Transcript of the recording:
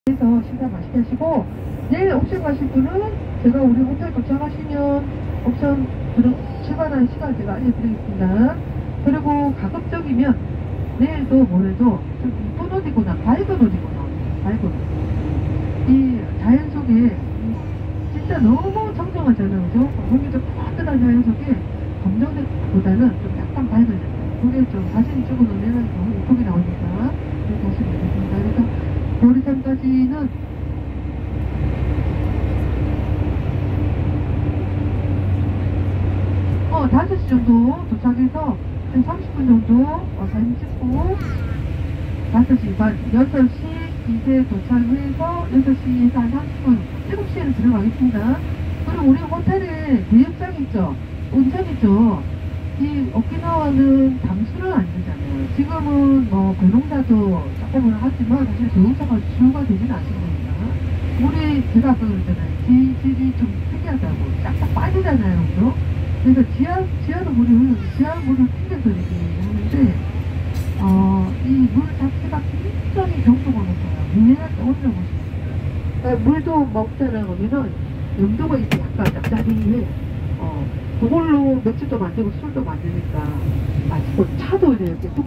그래서 식사 맛있게 하시고, 내일 옥션 가실 분은 제가 우리 호텔 도착하시면 옥션 출발하는 시간 제가 알려드리겠습니다. 그리고 가급적이면 내일도 모레도 좀 이쁜 옷 입거나 밝은 옷 입거나, 밝은 옷. 이 자연 속에 진짜 너무 청정하잖아요, 그죠? 공기도 깨끗한 자연 속에 검정색보다는 좀 약간 밝은 색. 그게 좀 사진 찍어 놓으면 너무 예쁘게 나오니까 그렇게 하시면 되겠습니다. 그래서 고리산까지는 5시 정도 도착해서 한 30분 정도 사진 찍고 5시 반, 6시 기세 도착해서 6시에서 한 30분, 7시에는 들어가겠습니다. 그리고 우리 호텔에 대浴장 있죠? 온천 있죠? 이 오키나와는 담수는 안 되잖아요. 지금은 뭐 배농사도 조금은 하지만 사실 배농사가 주가 되지는 않습니다. 물이 제가 아까 그랬잖아요. 지질이 좀 특이하다고 쫙쫙 빠지잖아요, 그죠? 그래서 지하도 물이 흘러요. 지하 물을 튕겨서 이렇게 하는데 이 물 자체가 굉장히 경도가 높아요. 미네랄 올려보시면 물도 먹잖아요. 그러면은 염도가 이렇게 약간 짭짤이해. 그걸로 맥주도 만들고 술도 만드니까 맛있고 차도 이렇게